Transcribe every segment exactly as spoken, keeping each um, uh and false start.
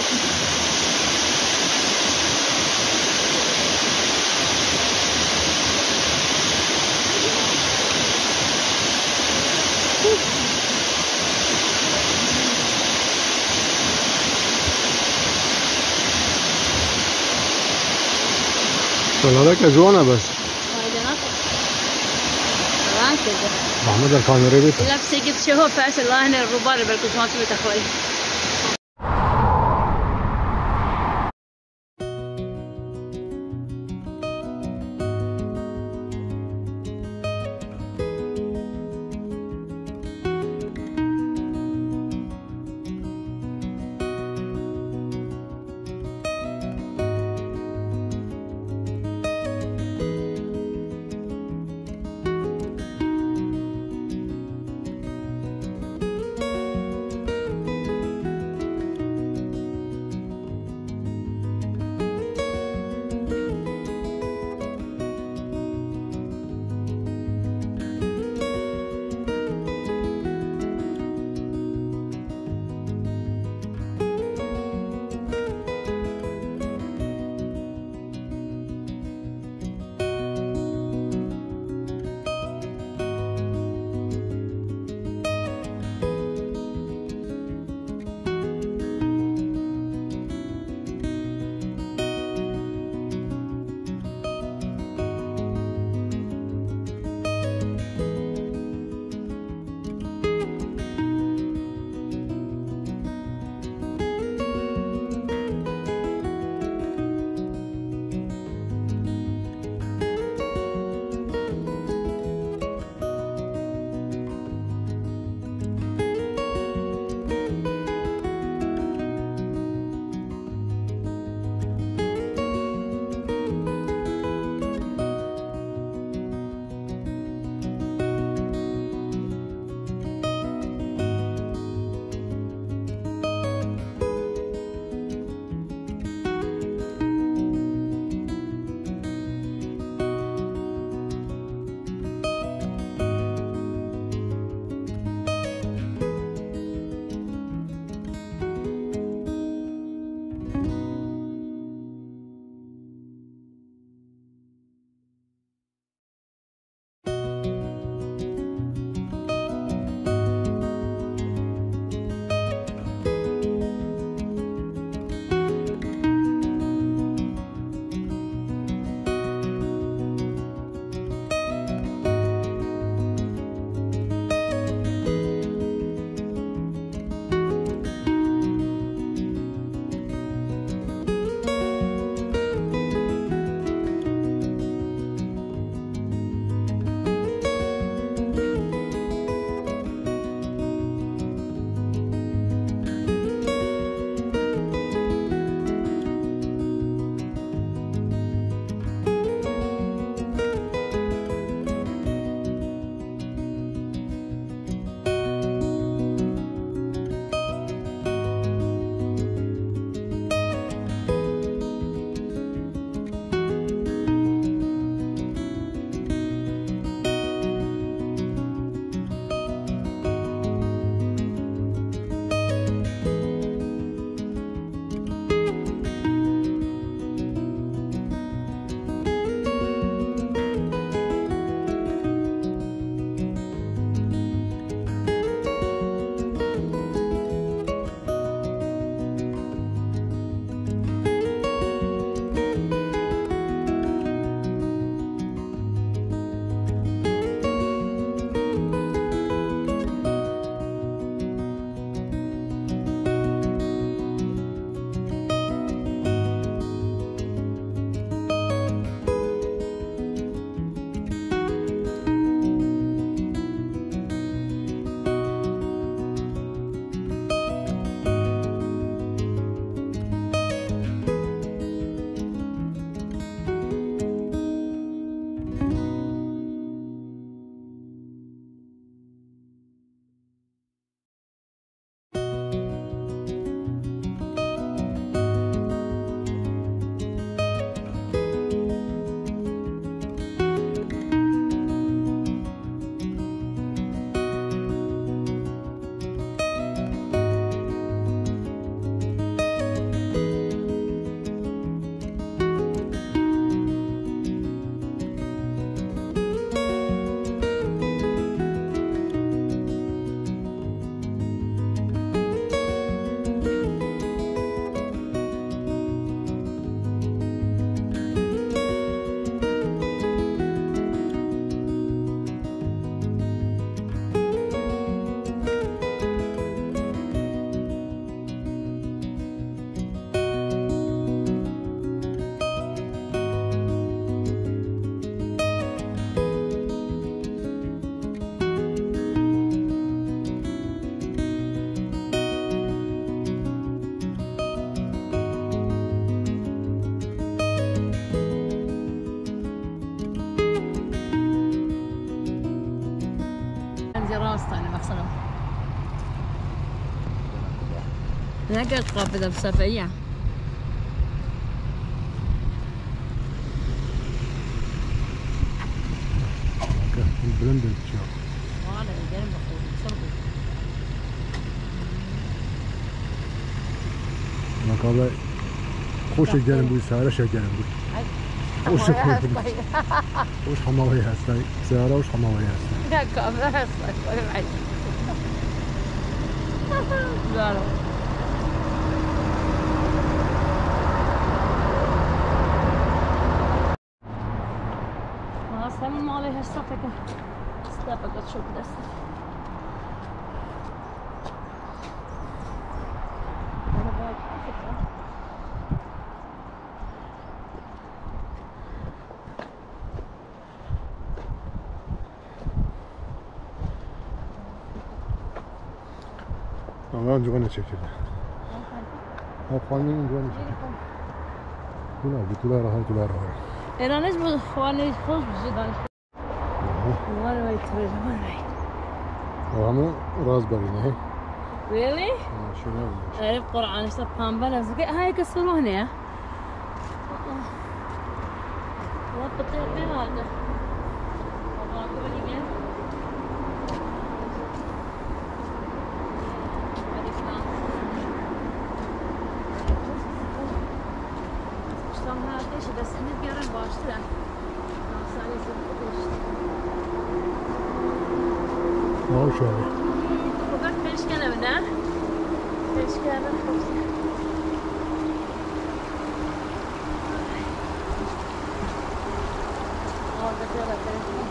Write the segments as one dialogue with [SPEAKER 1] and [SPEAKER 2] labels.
[SPEAKER 1] سلالك جوانا بس
[SPEAKER 2] وايدناك كده
[SPEAKER 1] محمد الكاميرا بيت
[SPEAKER 2] لا بسيجد شهو فاس الله هنا الربار بالكوز ما تبي تخوي هناك قافلة بصفية.
[SPEAKER 1] البلند الشاف.
[SPEAKER 2] وانا الجنب بقول صربي.
[SPEAKER 1] ما قال خوش الجنب وسارة شو الجنب. وش وش حماوية هستاي سارة وش حماوية هستاي.
[SPEAKER 2] لا كاميرا هستاي ولا بعد. زارو. ما أصلا ما عليها الصفقة. استفقت شو بدس.
[SPEAKER 1] أنا جوانا شكله. ها خانين جوانا شكله. هنا بتولا راه بتولا راه.
[SPEAKER 2] أنا نجم خواني خوش بجدان. وانا ما يترجم ما رايد.
[SPEAKER 1] وهم رازبري نه.
[SPEAKER 2] Really?
[SPEAKER 1] شنو؟
[SPEAKER 2] أعرف قرآن إيش بامبلا زكي هاي كسروه هنا. والله بطيء في هذا. والله أقول لك إيه. شلون هذا إيش بس إني قرن باشتري. ناصالي زبدة.
[SPEAKER 1] ما شاء الله.
[SPEAKER 2] وقت فيش كلام ده. فيش كلام خبز. آه بتجرب بتجرب.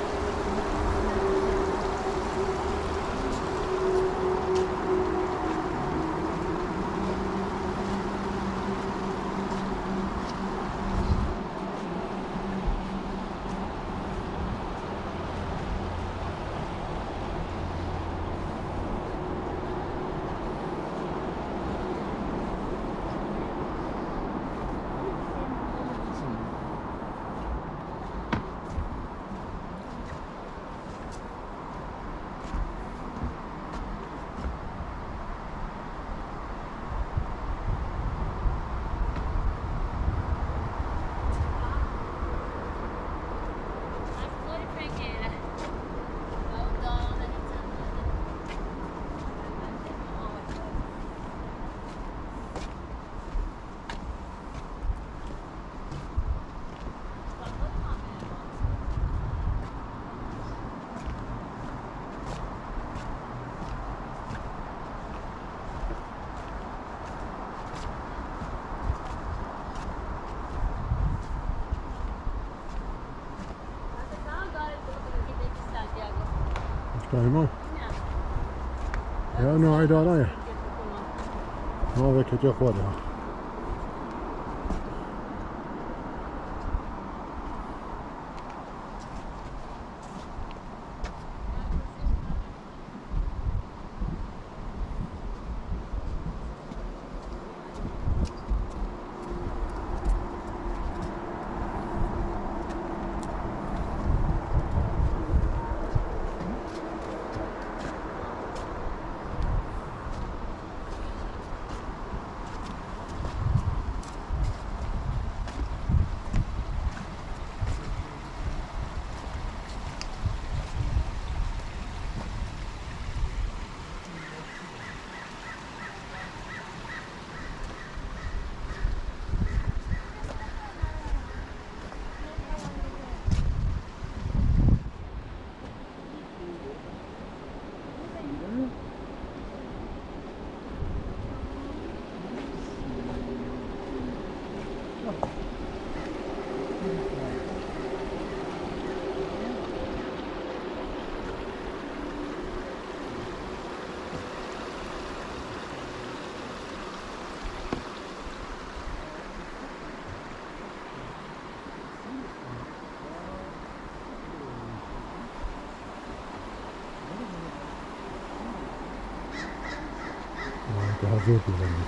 [SPEAKER 1] فاهمون؟ يا نوع إدارة ما ذاك تأخذها. هذوك اللي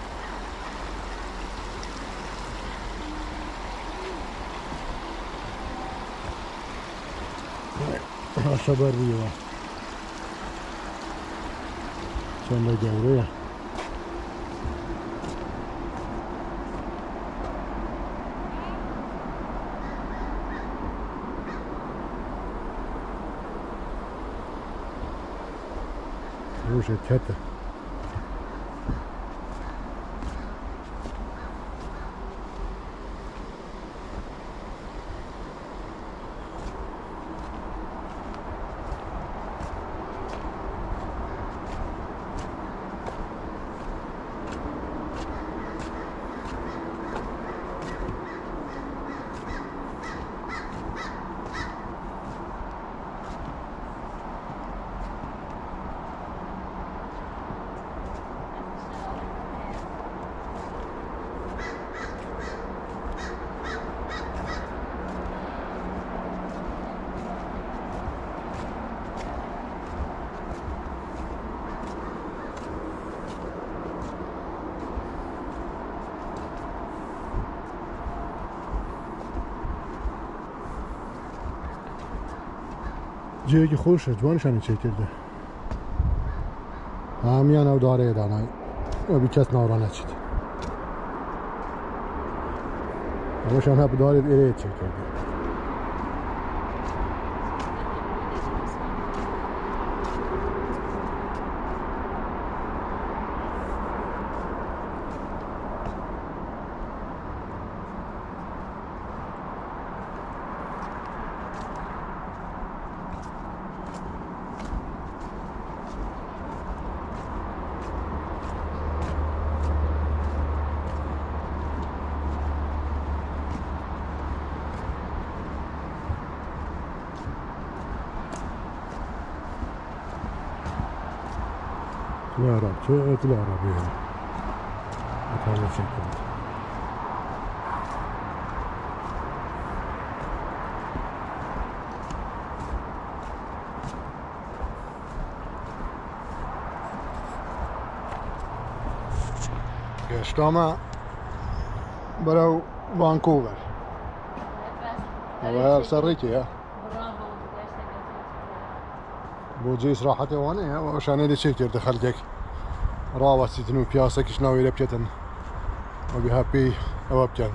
[SPEAKER 1] عشبة الريوة شنو جوريه خوش کته جایی که خوشه جوانشانی چه کرده همیان او داره دانای و بی کس نورا نچید اوشان ها بدارید ایره چه کرده يا رب شو طلع ربيع هذا شكل قشطامة برو فانكوفر وهي سريتي ها بوجيس راحتي وانا وعشان اللي شكر دخلتك راوست انه بياسك شناوي لبجتن وبي هابي اوبجن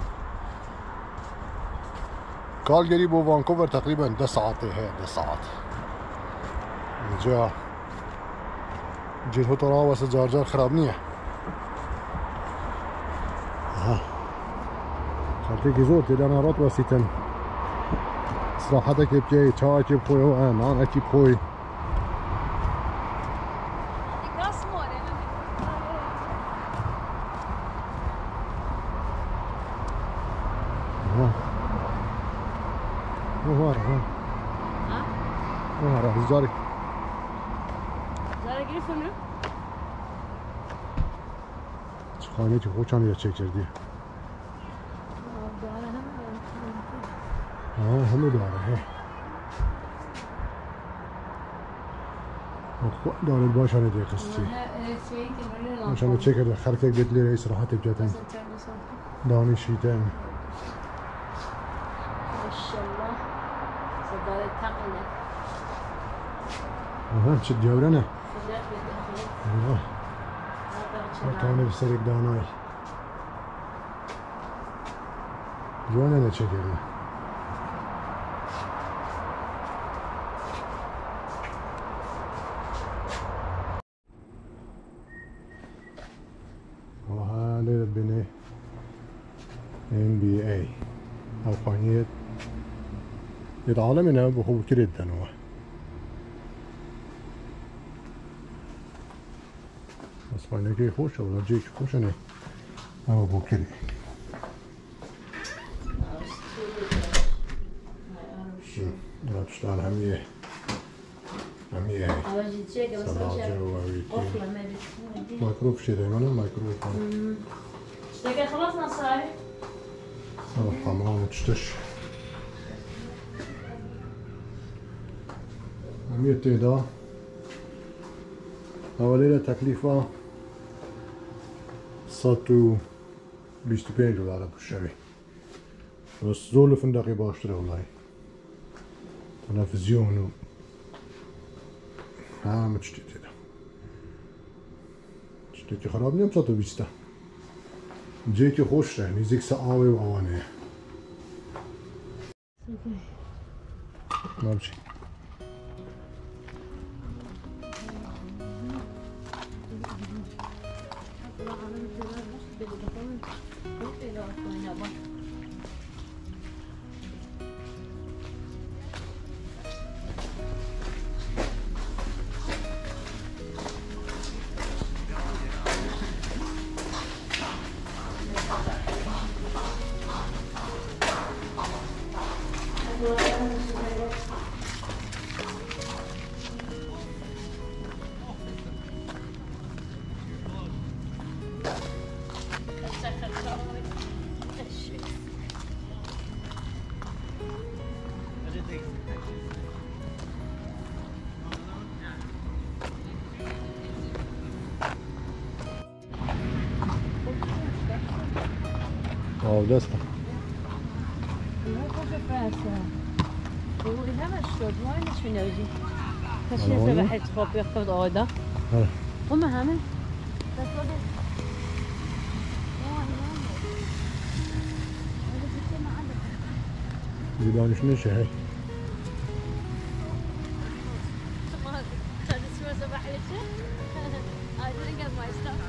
[SPEAKER 1] قال قريب وفانكوفر تقريبا ده ساعات هي ده ساعات جا جيت هو راوست جارجر خرابنيه ها خلتك زورتي انا رات وسيتن صراحتك بجاي تشاي بخوي وانا انا اكيد بخوي زاري
[SPEAKER 2] زاري گرفتم
[SPEAKER 1] خانه که خوشم یه چک کردی آه همه داره خود دارد باشانه دی قصتی باشانه چک کرده خرکک بدلی رئیس راحت بجاتن دانشیتن
[SPEAKER 2] ماشاءالله صدارت تقنه
[SPEAKER 1] آها چه دیورنه آه تانه بسرک دانای جوانه نه چه کرده و هاله بینه ان بی ای او قانیت العالم نه بخوب کرد دنوه خانه که خوشه ولی جیک خوشه نه اما بکری رابشتان همیه همیه سلاجه و اویتی مایکروف شده منه مایکروف
[SPEAKER 2] اشتكي خلصنا صاحي
[SPEAKER 1] حمام وتشتش همیه تیدا اولیل تکلیفا صد و بیست و پنج دلار بشوی بس زول فندقی باشتره والله تلفزیون و همه چی دیدم چی که خراب نیم صد و بیسته جایی که خوش ره نیزیک سه آوه و آوانه نام چی Oh, desta.
[SPEAKER 2] هو إذا شد وايد شو نوجي
[SPEAKER 1] أنا
[SPEAKER 2] كشيء
[SPEAKER 1] والله.
[SPEAKER 2] سبح تخوف ياخذ عودة
[SPEAKER 1] هلا.
[SPEAKER 2] هم هم بس هذا
[SPEAKER 1] زبان شنو شهي؟
[SPEAKER 2] ما كان اسمه سبح ليش؟ I didn't get my stuff.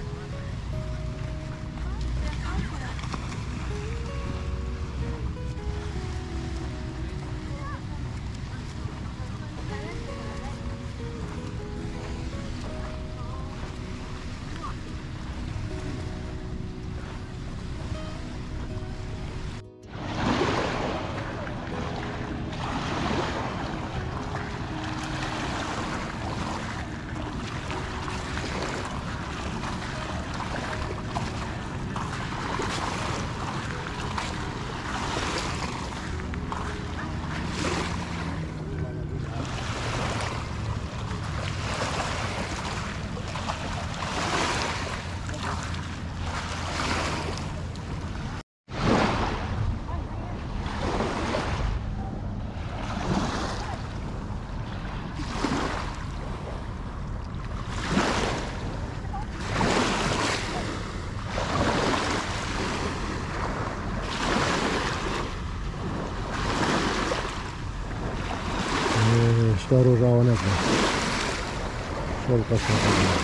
[SPEAKER 1] اشتا روژاوا نکن. شل قسم کنیم.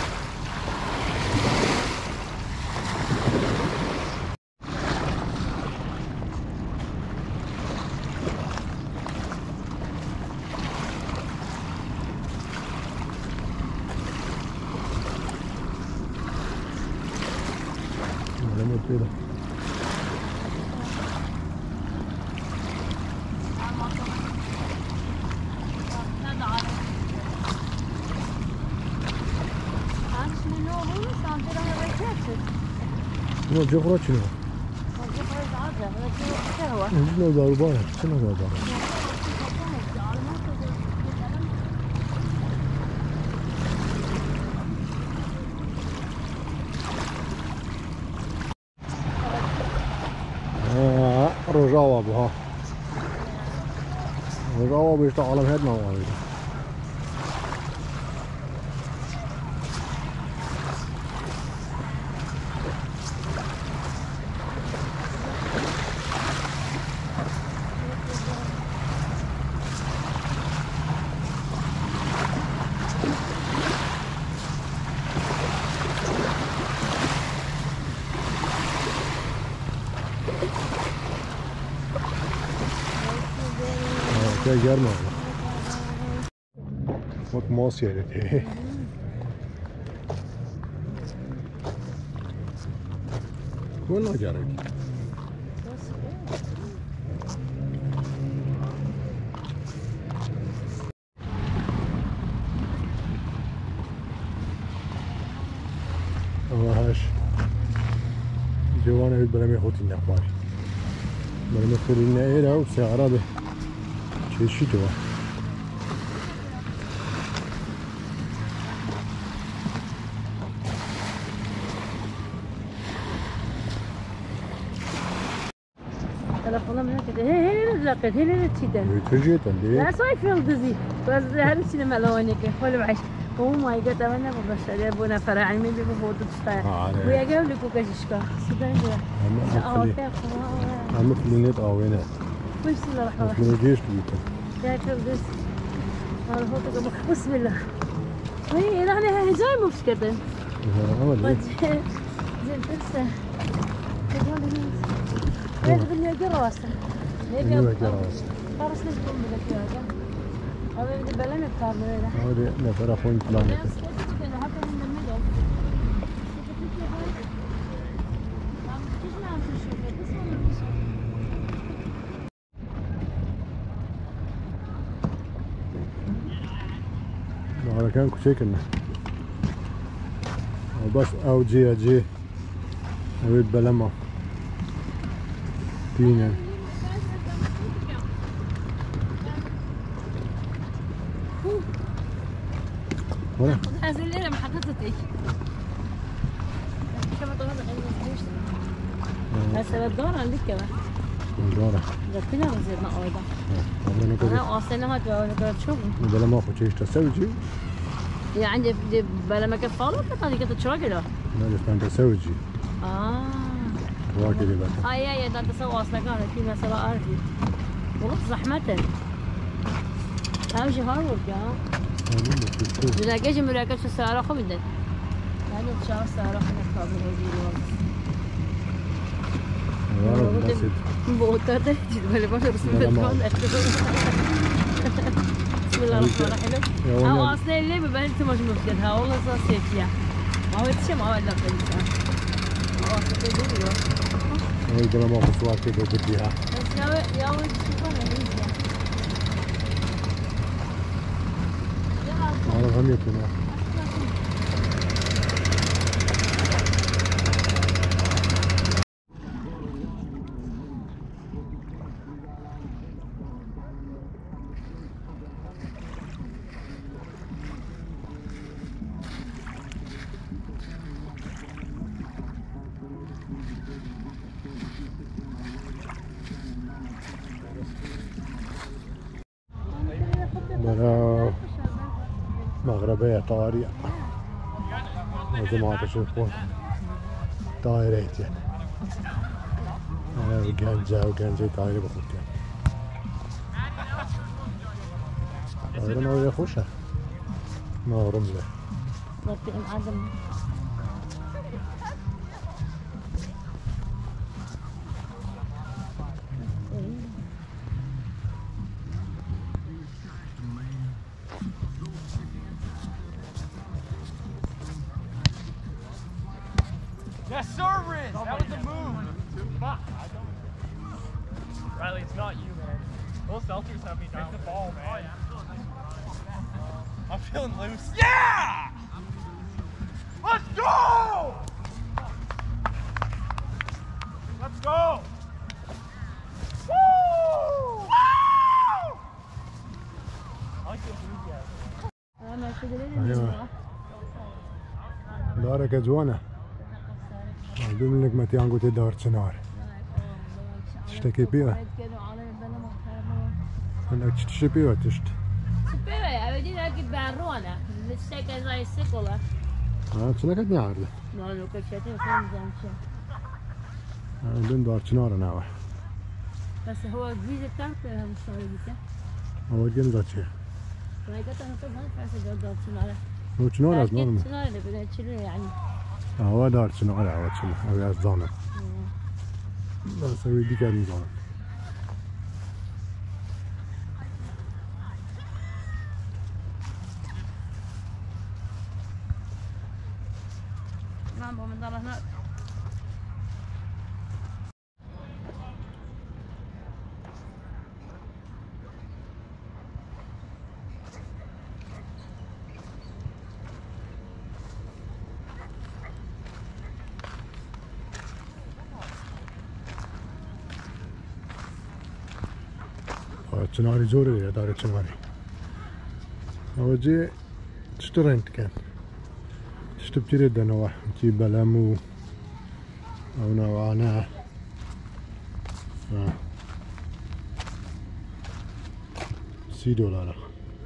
[SPEAKER 1] علامة بيضة. شنو جغرة شنو؟ شنو ضربانة؟ شنو ضربانة؟ آه رجاوة بها رجاوة بيشتغل على هاد نوعه. Şey gelme abi. Bak mouse yerledi. Vallahi gerek. Ama haş. جوانه بلا ما يخوت النقبال بلا ما يخوت النقبال أو سيارة به شيء شيء جوا
[SPEAKER 2] تلفونم نکرده هی هی نزلقت هی نتشیدن
[SPEAKER 1] تجيت عندي
[SPEAKER 2] لا صاير فيلدزي بس هذا الشيء ملوني كيف ولا بعيش او ماي جاد انا ببشر يا ابونا فرع مين بيبغى فوتو تشتغل ويا جاوا لكم كششكا سودان جوا اه كيف
[SPEAKER 1] عم فلينيت اوينا
[SPEAKER 2] وش اللي راح راح
[SPEAKER 1] من جيش بيته
[SPEAKER 2] يا فيلدز انا فوتو بسم الله وي انا هنا جاي مش كده
[SPEAKER 1] عمل ايه
[SPEAKER 2] زي تنسى هذا باللي قراصه
[SPEAKER 1] هذا قراصه
[SPEAKER 2] قراص نسبهم بذاك هذا هذا اللي بلنا كارلو هذا
[SPEAKER 1] هذا نفر خوين بلانك هذا كان كشكلنا وبس او جي اجي اريد بلما تينا ولا
[SPEAKER 2] هذا الليله ما حطيتش كما طلعنا هسه الدورة عندك كمان
[SPEAKER 1] الدورة
[SPEAKER 2] قلتنا وزيدنا أيضا أنا أصلا هات وأنا قلت شوف
[SPEAKER 1] بلا ما أخذ شيء تسوي شيء
[SPEAKER 2] يعني بلا ما كفالو كتاني كنت شو كده
[SPEAKER 1] لا لسه تسوي شيء
[SPEAKER 2] آه
[SPEAKER 1] واكد بقى
[SPEAKER 2] أي أي ده تسوي أصلا كانت في مسألة أرضي والله زحمة أمشي هارورد يا إذا جيش مراكز في السيارة خمدت يعني تشاف السيارة خمدت قبل هذي
[SPEAKER 1] والله بسيط
[SPEAKER 2] بوتر ده ولا بشر بسم الله الرحمن بسم الله الرحمن الرحيم أو أصلا اللي ببنت مش مشكلها والله صار سيفيا ما هو تشي ما هو إلا بنتها أو أصلا تدري
[SPEAKER 1] هاي بلا ما بسوار كده بديها
[SPEAKER 2] بس يا يا ولد شوفها ميزة
[SPEAKER 1] أنا غنيتنا برا مغربية طارية زي ما تشوفون طائرات يعني وجنجة وجنجة طائرة بخوت يعني طائرة نوعية خوشة نوع رملة
[SPEAKER 3] Yes, sir, Riz. That was the move. Fuck. Riley, it's not you, man. Those seltzers have me down. It's the ball, man. Oh, yeah, I'm feeling loose. Yeah! Let's go! Let's go! Woo! Woo! I like the enthusiasm.
[SPEAKER 1] دارك أجوانا دوم لك ما تيانقو تدار تنار تشتكي بيها أنا تشتكي بيها تشت
[SPEAKER 2] بيها أبدي لكن بعرونا السكة زي السكولة
[SPEAKER 1] ها تشنا كد نعرض
[SPEAKER 2] لا لو كشتين فين زمشة
[SPEAKER 1] دوم دار تنار ناوي
[SPEAKER 2] بس هو جديد تعرف هم صار جديد
[SPEAKER 1] هو جيم زاتشي
[SPEAKER 2] لا قلت أنا طبعا فاس دار تنار
[SPEAKER 1] هو تنار از نورمال
[SPEAKER 2] تنار اللي بدنا تشيله يعني
[SPEAKER 1] هو دار تنار هو تشنا هو از زانه بس هو دي كان زانه
[SPEAKER 2] نعم ومن دار هناك
[SPEAKER 1] تناري زوري يا دار تناري هو جي تشترنت كان تشتبتيري دنوا تي بلامو او نوانا سی دلار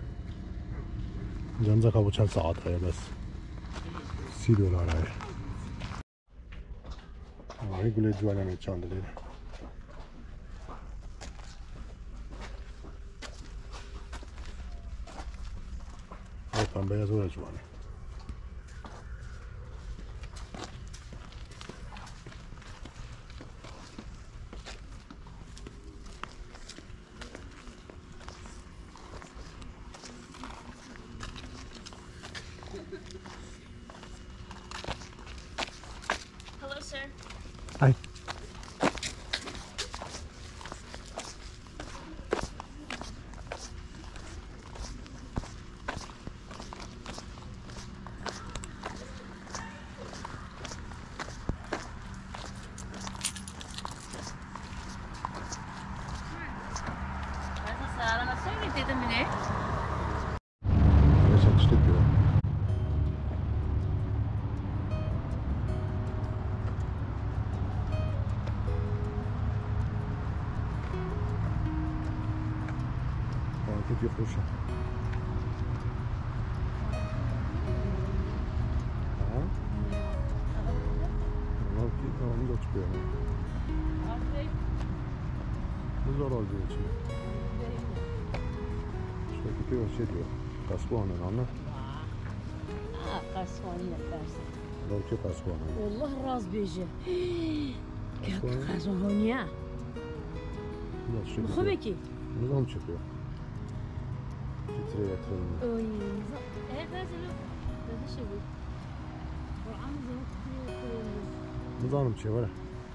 [SPEAKER 1] جنزه قبو چند ساعت هاي بس سی دلار هاي هاي قولي جوانا ميچاند ليده پنبه از او جوانه
[SPEAKER 2] sir.
[SPEAKER 1] Hi. كيف يخشها ها؟ والله كيف هم دوتش بيهم بزار آزیه چی؟ شکی که باشه دیو قصبانه نامه؟
[SPEAKER 2] آه قصباني نفرسه
[SPEAKER 1] لو چه قصبانه؟
[SPEAKER 2] والله راس بيجي قصبانية خو بكي
[SPEAKER 1] نظام çıkıyor titreye titreye
[SPEAKER 2] oy evet mesela böyle şey bu Kur'an zor
[SPEAKER 1] nizamım şey var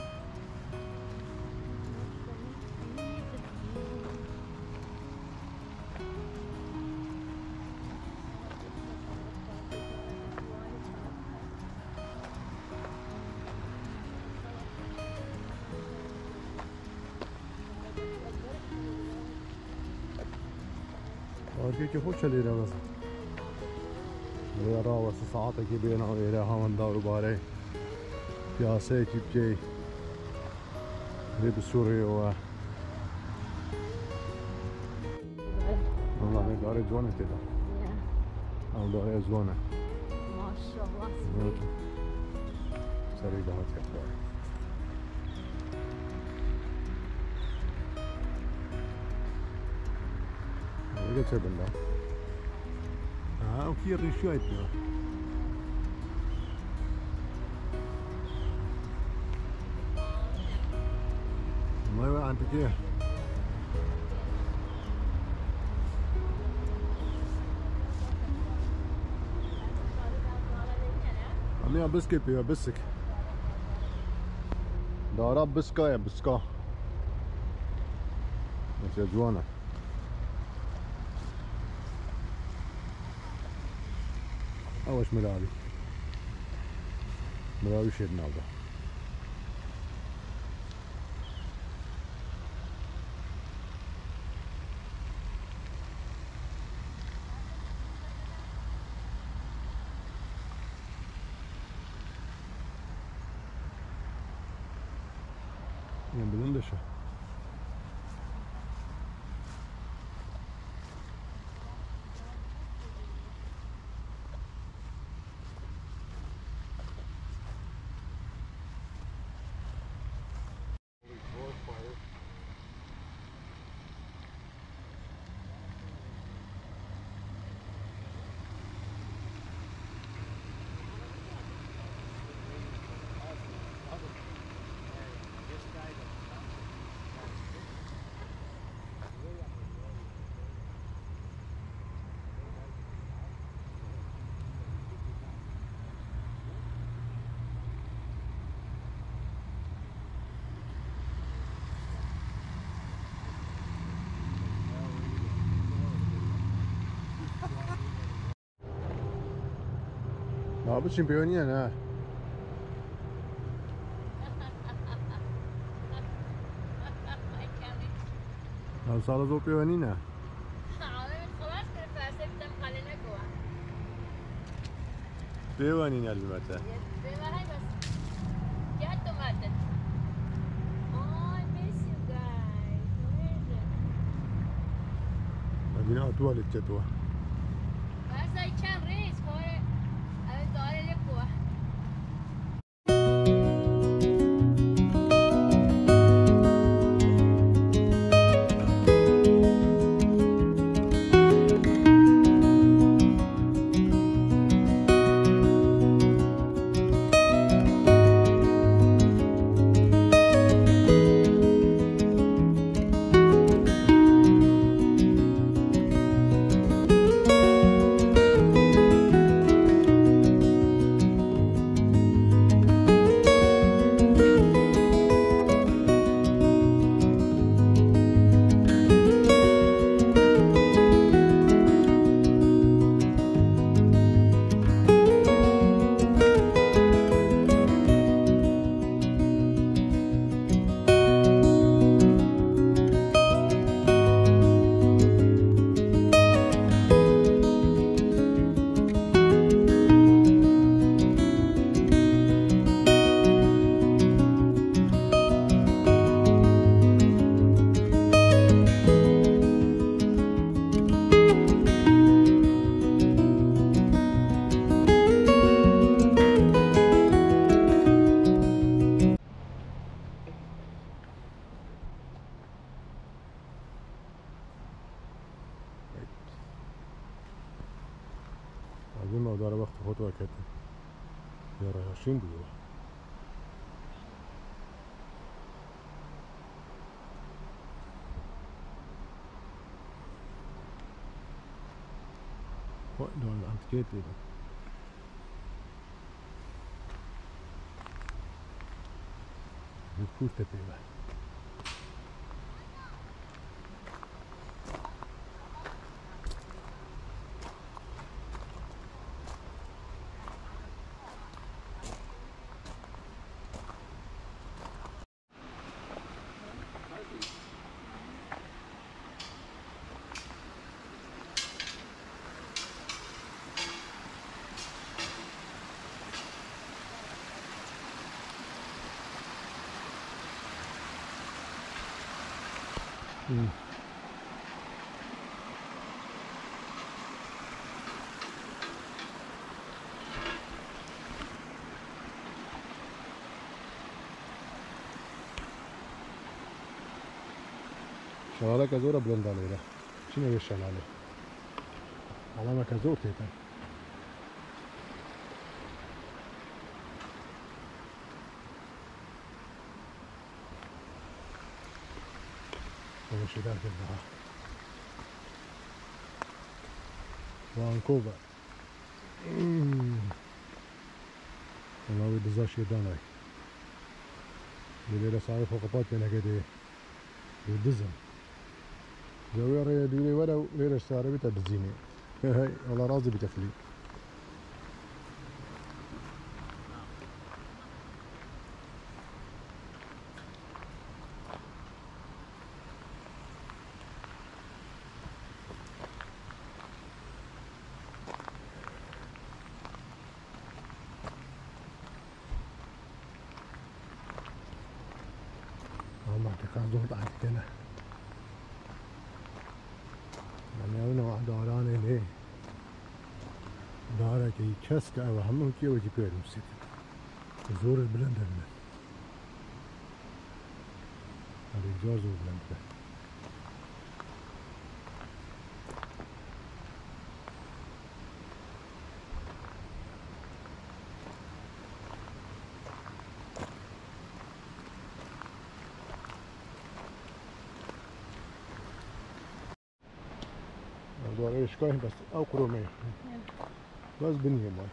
[SPEAKER 1] أرجوك خذ شلينا بس ويا راوس ساعتك بينا وإلى هون دارو باري بياسة كيبجي ريب سوريا و والله أنا داري جوانا كده أو داري جوانا
[SPEAKER 2] ما شاء الله
[SPEAKER 1] سري دهات كده Geçe bunda. Ha, o ki rişu etmiyor. ما هو عندك ايه؟ عمي بسكي بيا بسك. دارا بسكا يا بسكا. بس يا جوانا. أوش ملاوي ملاوي شيء نابه يعني بدون دشة لا شامبيونية أنا لا صار زو بيونينا
[SPEAKER 2] خلاص كده فاسد دم خلينا جوا
[SPEAKER 1] بيونينا البته
[SPEAKER 2] بيونينا بس جاتو ماتت Oh, I miss you guys. Where is it?
[SPEAKER 1] مدينة أطول الجدوى
[SPEAKER 2] بس I can race for it. I thought it was
[SPEAKER 1] بشين ديوه وقت دون الانتكيت ديوه بتكور تبيوه Mm. شلالة كزورة بلند عليه شنو هي الشلالة؟ علامة كزور تيتا ومشي داخل البحر فانكوفر والله دزاش يداناي اللي صار فوق بات بينا كده يدزم زاوية ريا دولي ولا ليرة سارة بيتا دزيني هاي والله راضي بتفلي ما اعتقد زهد عن كده يعني انا واحد داراني ليه دارك يكسك او هم كي وجي بير مسيت زور البلند هنا هذا جوز البلند ده دور ايش كاين بس او كرومي بس بنيه ماي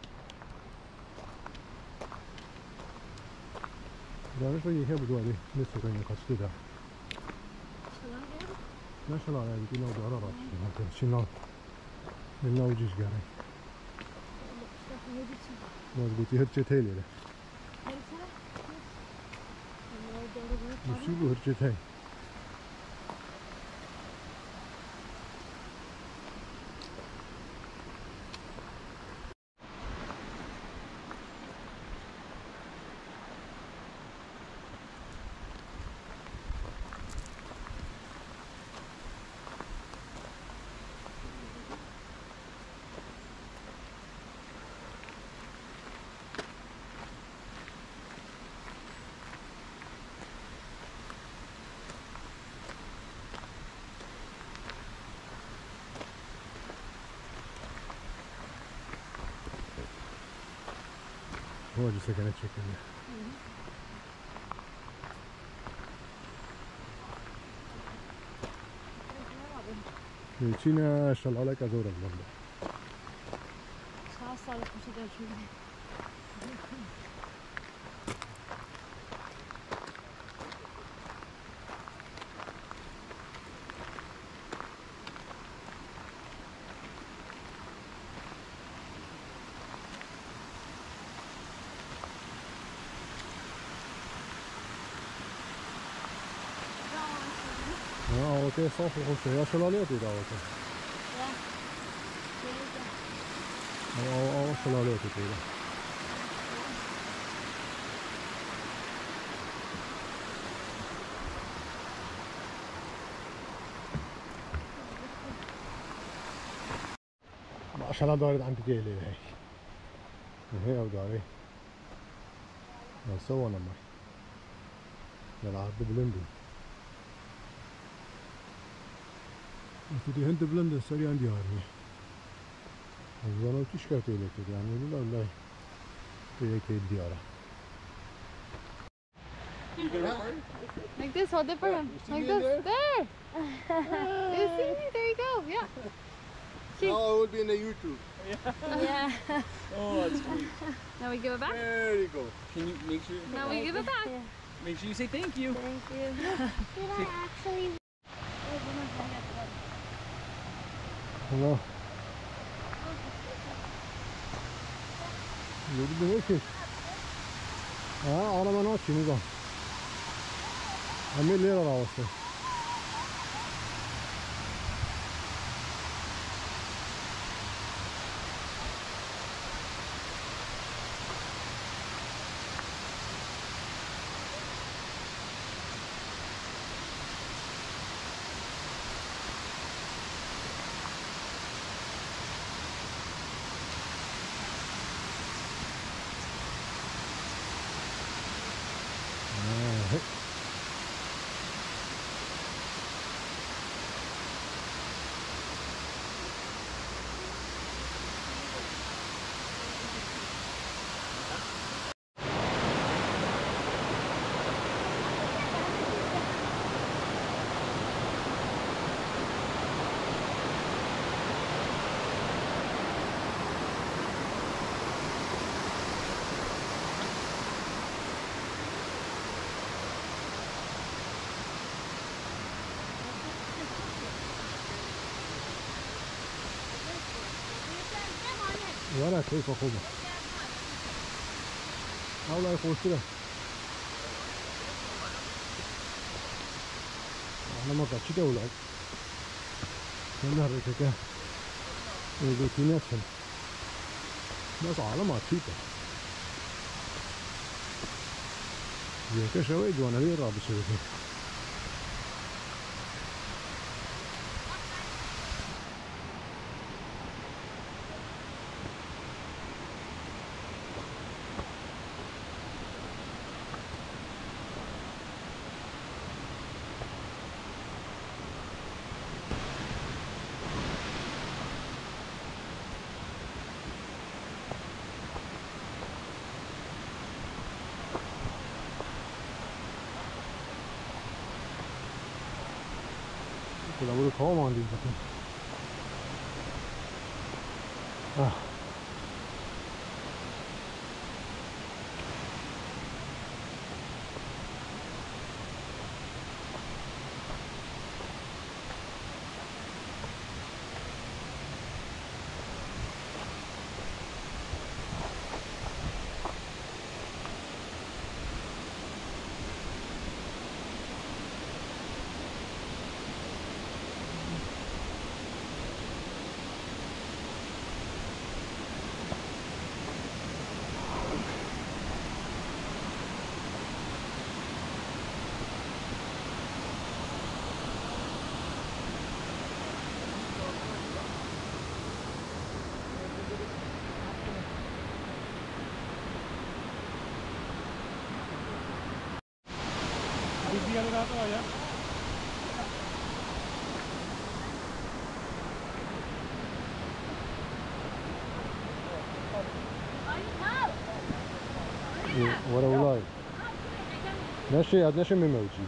[SPEAKER 1] دارش وجهي هي بدوالي لسه كاين قصدي ده ما شاء الله يعني كنا دورات ممكن شنو من وجهش قاري مزبوطي هرچه تيلي ده مصيبه هرچه تيلي هو جالس كان تشيكن Çin'e şalala kazora bulundu.
[SPEAKER 2] Sağ sağlık bir şeyler şöyle.
[SPEAKER 1] اه اوكي صافي خوش يا شلالات يدا اوكي اه اه شلالات يدا ما شاء الله دارت عند جيلي هي هي او داري سوى نمر العرض بلندن تدي هند بلندن سريع عندي هاري والله تشكرت لك يعني لا والله یکی دیاره.
[SPEAKER 4] Like this, hold it for him. Like this. There. there. You see me? There you go. Yeah.
[SPEAKER 1] Oh, it would be in the YouTube.
[SPEAKER 2] Yeah.
[SPEAKER 3] Oh, that's sweet.
[SPEAKER 4] Now we give it back.
[SPEAKER 1] There you go.
[SPEAKER 3] Can you make sure?
[SPEAKER 4] Now we give it back.
[SPEAKER 3] Make sure you say thank you.
[SPEAKER 4] Thank you.
[SPEAKER 5] Did I actually?
[SPEAKER 1] حالا یکی دیگه کش. آه آره من آچی نگاه. همه لیره راوسته. ولا كيف خوبه والله يخوش له احنا ما قاعد كده ولا كنا رككه روتيناتهم بس على ما تشيته يا كشوي وانا لي رابط شوي كده بقول لك هو ما عندي بطن اه ورا ولاي ماشي عاد نشم موجي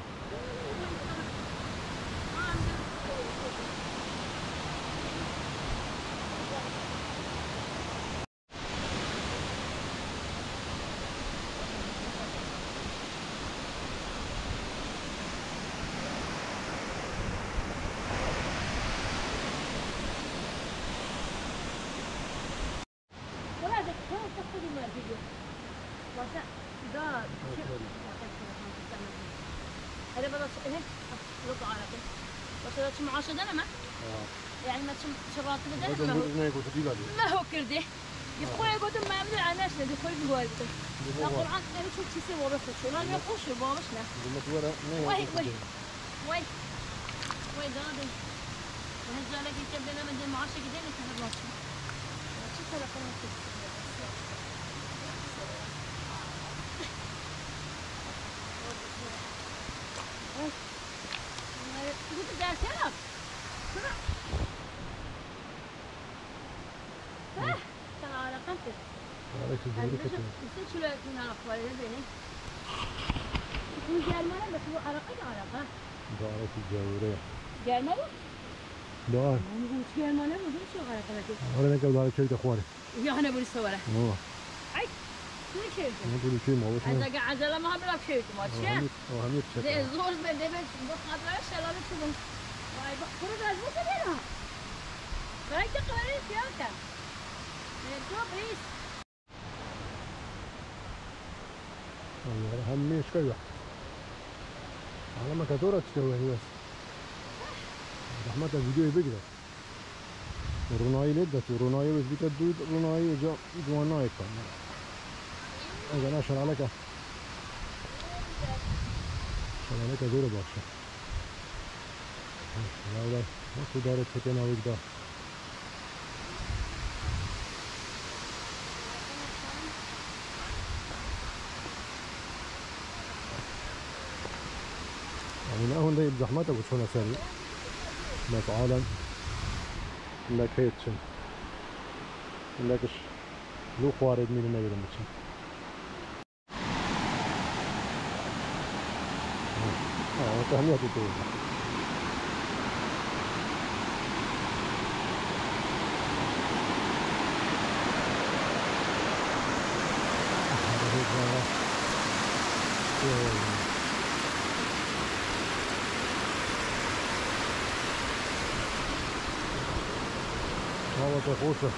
[SPEAKER 2] هذا بدأت إيه ربع على كده بس هذا شو معاش ده ما يعني ما تشم شرات ده ما هو ما هو كردي يخوي قدام ما يمنع عناش ده يخوي بقولته نقول عنك أنا شو تسي ورخص شو لا يخش بابشنا وين وين وين وين ده ده هالجالك يكبرنا من المعاش كده نكمل راسه شو كذا قناة قلت ده سلام ها ترى على قنتك
[SPEAKER 1] عليك الدوري كتير
[SPEAKER 2] كلاتون على أخباري بيني يكون جرمانة بس هو عرقي عرقة
[SPEAKER 1] دارك الجورية
[SPEAKER 2] جرمانة؟
[SPEAKER 1] دار
[SPEAKER 2] مو جرمانة مو شو عرقة لكن
[SPEAKER 1] ولا نكمل دارك شيء تخواني
[SPEAKER 2] يا هنا بقول السوالة
[SPEAKER 1] اوه
[SPEAKER 2] أي شو شيء
[SPEAKER 1] ما تقولي شيء ما وش
[SPEAKER 2] إذا قاعد عزلة ما بلاك شيء ما تشاء
[SPEAKER 1] وهميت
[SPEAKER 2] زي
[SPEAKER 1] شكرا
[SPEAKER 2] الزول بدي بس بخاطر إيش لا بتكون واي بخرج از مو كبيرة رايك تقرأي سياسة تو بليز
[SPEAKER 1] والله همي شوية على ما كثرت تستوي بس زحمة الفيديو بقدر وروناي لدت وروناي بس بتدود روناي جا جواناي كان إذا أنا شرع لك شرع لك دور باشا لا لا ما تدارت فتنا وقدا يعني هون ده زحمتك وشون أسوي بس عالم لك هيتشن لكش لو خوارد مين النبي لمتشن اه تهنيتي تقول والله تخوصه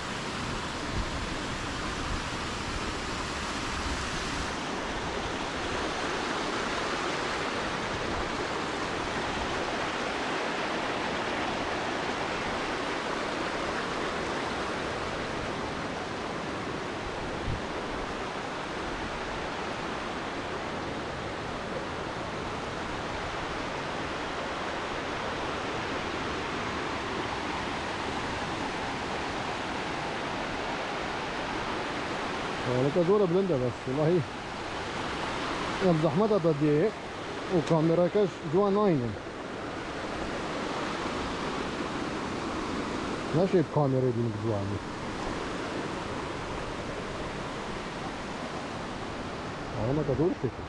[SPEAKER 1] لك دورة بلندة بس والله يوم زحمتها تضيق وكاميرا كاش جوا ناينن لا شيء بكاميرا دي مجواني أنا ما تدور فيك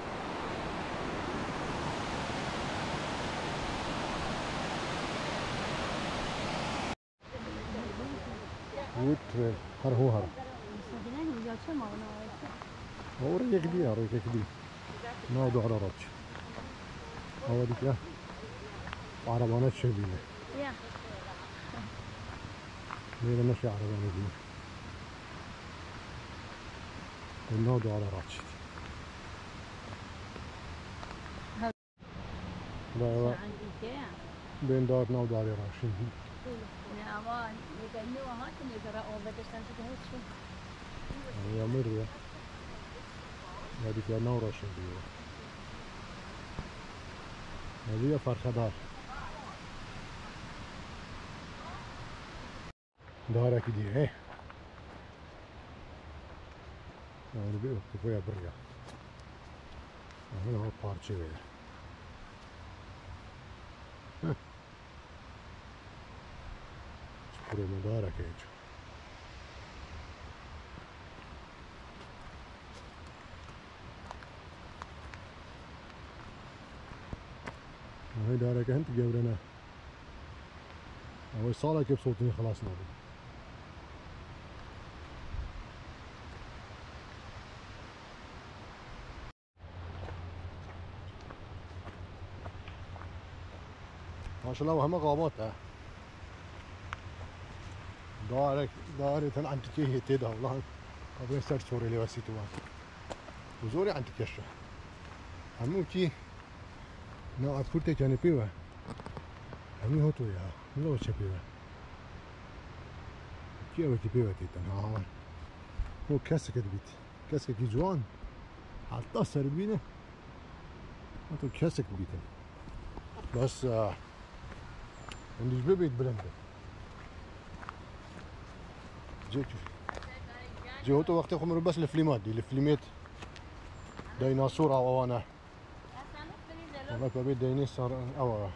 [SPEAKER 1] ويت هر هو هر هو ريك دي ريك دي ما ودو على راتش هو ديك يا عربانات شبينة
[SPEAKER 2] يا
[SPEAKER 1] ليه ماشي عربانة دي ونودو على راتش لا لا بين دار نودو على راتش
[SPEAKER 2] يا ما يكلموا ما كانوا يقرأوا بدرسان شو شو
[SPEAKER 1] يا مرة هذيك يا نورة شنبيو هذه فرخة دار دارك دي ايه يعني بيو تفويا بريا هنا هو بارتشي وير شكرا مدارك ايجو هاي دارك انت جبرنا هو صالة كيف صوتني خلاص نادي ما شاء الله وهم غابات ها دارك دارك هل عندك هي تيدا والله قبل سر سوري لي وسيتوان وزوري عندك يشة همو كي نا أذكرت كان بيوا همي هو تويا لا وش بيوا كي أبغى بيوا تيتن ها هو كاسك بيت كاسك جوان حتى صار بينه أنتو كاسك بيتن بس عندي بيبي بلندر جيت جي هو تو وقت خمر بس الفيلمات دي الفيلمات ديناصور أو أنا والله ببيت ديناصور أو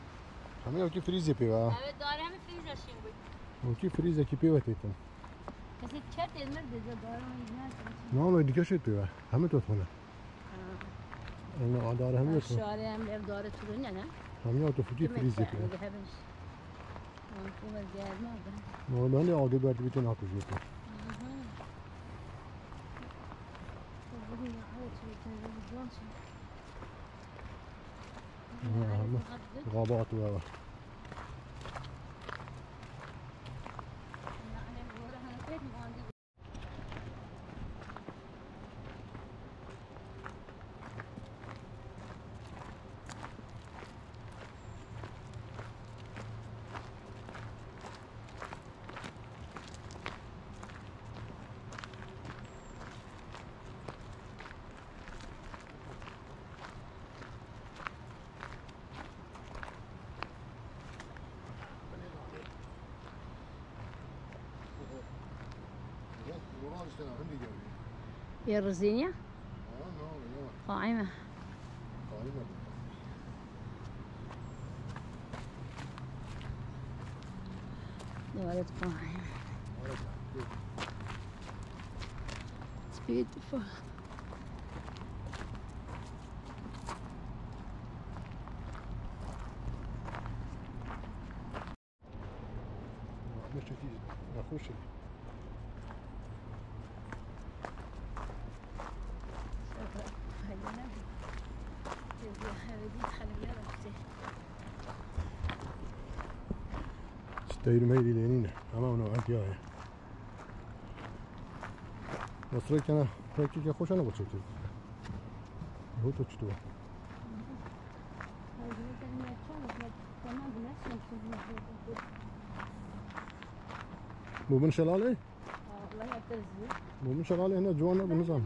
[SPEAKER 1] همه اوکی فریزی پیوا
[SPEAKER 2] Evet, داره همه فریزشیم بود.
[SPEAKER 1] اوکی فریزه کی پیوا تیتن
[SPEAKER 2] کسی چت المرد دارم اینا.
[SPEAKER 1] نه ولی دیگه شد بیه. همه تو خونه. اون داره همه تو.
[SPEAKER 2] شارع هم لب داره تو نه نه.
[SPEAKER 1] همه تو فوتی فریزی بیه.
[SPEAKER 2] بهش. اون خوب زیاد نه.
[SPEAKER 1] نه نه آگه برد بیتون آکوز میکنه. همه غابات و هوا.
[SPEAKER 2] يا الرزينية؟ قائمة. دولة قائمة. It's beautiful.
[SPEAKER 1] مش كتير نخش. ستاير ميلي لينينا أمامنا وأنتياها مصري كنا فاكي كي خوش أنا بتشوفه هو تشوفه مو من شلالة؟
[SPEAKER 2] والله يعتزني
[SPEAKER 1] مو من شلالة هنا جوانا بالنظام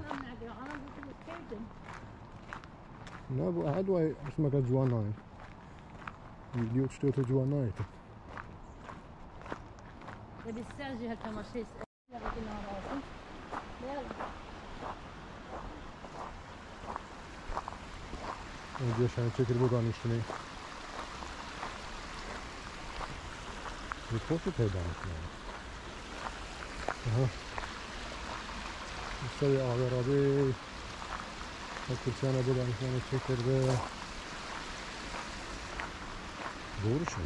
[SPEAKER 1] لا بو أحد واي اسمه كجوانا اليوم تشتوته جوانا هيك
[SPEAKER 2] بدي الساجي هالتماشيس يلا بينا راسي يلا
[SPEAKER 1] اینجا شاید چکر بودن اشتنی میخواد پیدا میکنه آها سری آورابی کرسیانه بودن میکنه چکر به دورشون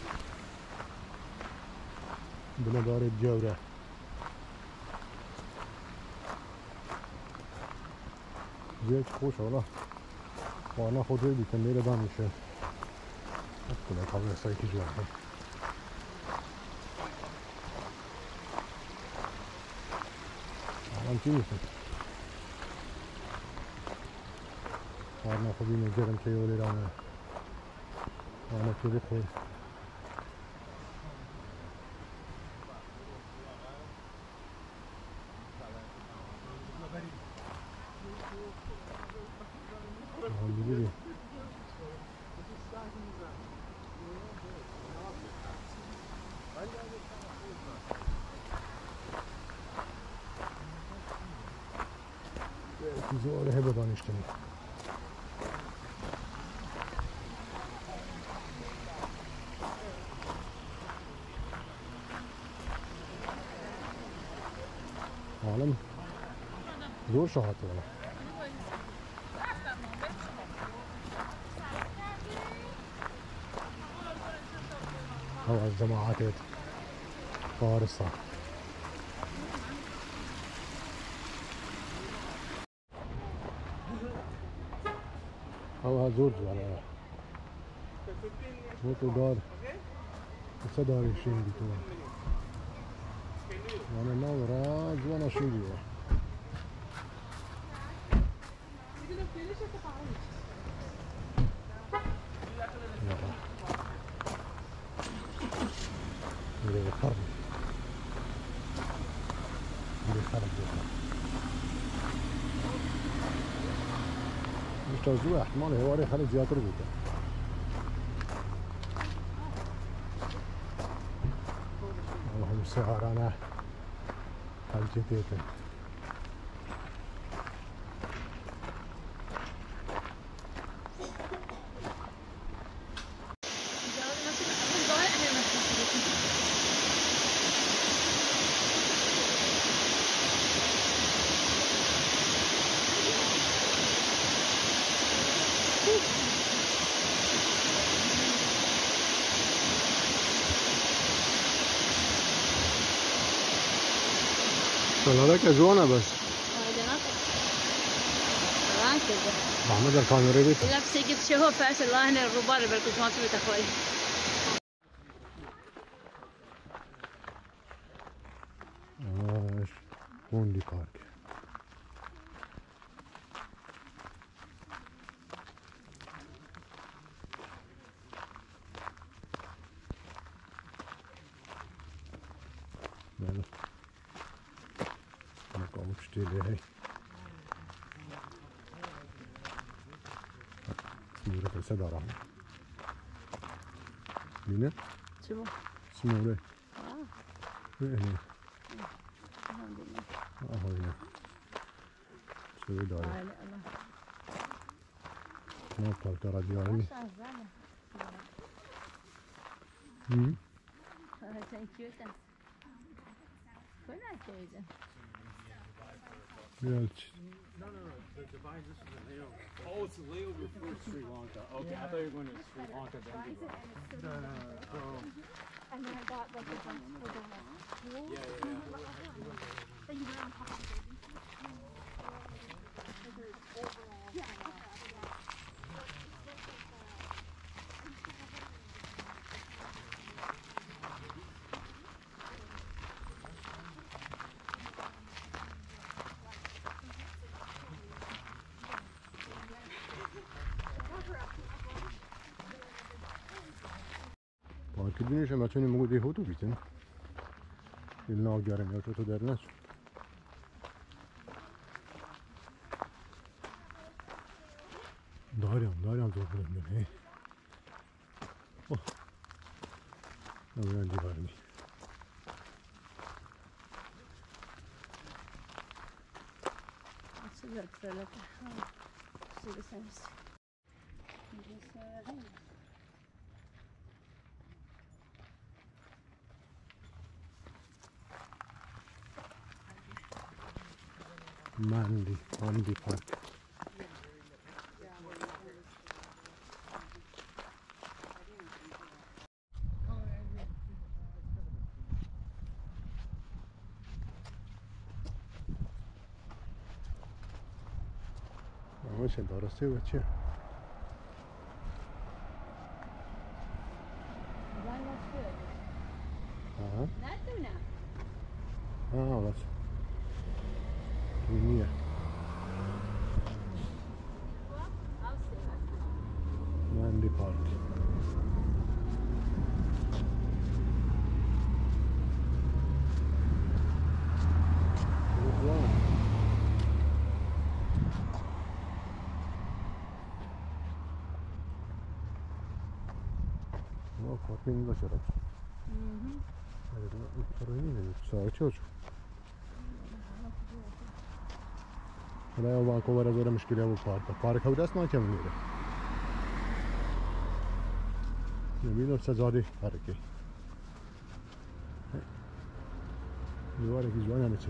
[SPEAKER 1] بنا داره جوره زیاد خوش حالا وانا خود روی بیتن میره دام میشه اکنه قبل سایتی جوان هم الان چی میشه وانا خود اینه جرم که یولی رامه وانا چی بخیر بگیری زواره هبه دانشتنی عالم زور شهاده ولی أو الجماعات فارسة أو هزور على موتو دار صداري شين بيتون وانا نورا جوانا شين بيوا اللي خرب اللي خرب مش توزيع احتمال هواري خلي زيادة ربوطة اللهم سهرانا خلتي تيتا سلالة كجوانا بس محمد الكاميرا بيته
[SPEAKER 2] لا بس قلت شوفوا فاس الله هنا الربار بالكوش ما تبي تخوي
[SPEAKER 1] ايش فوندي بارك بله مقام شتيلي هاي سمورة السدارة مينا
[SPEAKER 2] شوفوا
[SPEAKER 1] سمورة
[SPEAKER 2] اه
[SPEAKER 1] هنا
[SPEAKER 2] الحمد لله
[SPEAKER 1] اهو هنا شوي داري
[SPEAKER 2] لا الله
[SPEAKER 1] ما بطلت راديو عيني
[SPEAKER 2] شغالة
[SPEAKER 1] امم
[SPEAKER 2] Thank you. We're not crazy.
[SPEAKER 1] يالش
[SPEAKER 3] No, no, no. The Dubai, this is a layover. Oh, it's a layover for Sri Lanka. Okay, I thought you were going to Sri Lanka then Dubai. No, no, no. So,
[SPEAKER 5] And then I got like a bunch of little like
[SPEAKER 3] yeah, yeah, yeah.
[SPEAKER 5] that you wear on top of the
[SPEAKER 1] پارک دونش هم بچه نمو دیه هوتو بیتن il navgaren jag tror det är näst Darjan, Darjan tog på den hej Åh Nu är det varmt
[SPEAKER 2] Så det är lite så det sägs.
[SPEAKER 1] Mandy, Mandy Park ماشي درسته بچه ها
[SPEAKER 2] نتونه
[SPEAKER 1] ها بس دنیا ماندی پارک No, park min başarı. Mhm. Evet, parayı ne? Sağa çocuk. حالا یا وانکوور از مشکلی ابو پارک پارک ها دست نکم میره نمیدونم سزاده پارکی دیواره که جوان همه چی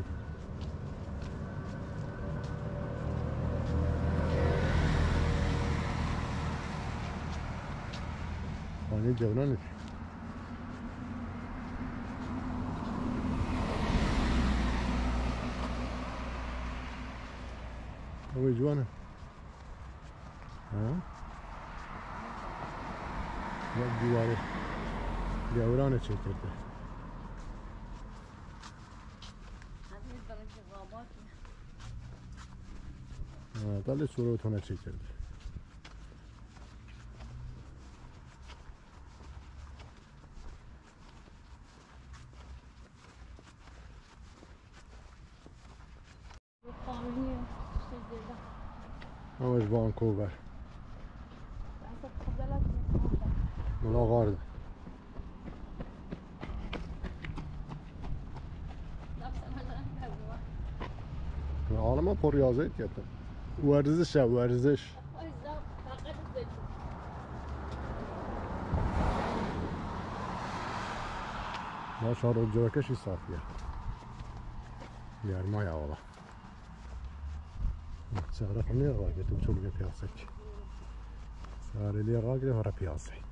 [SPEAKER 1] خانه جوانه هو جوانه ها یک دیواره دیوارانه چه کرده بله سروتونه چه کرده همش وانکوور ملاغارده عالم پر ریاضت کرده ورزش ورزش ما شارو جوکشی صافیه یارمای اولا سهرة خمير راقد وشو اللي بياسك سهرة اللي راقد ورا بياسك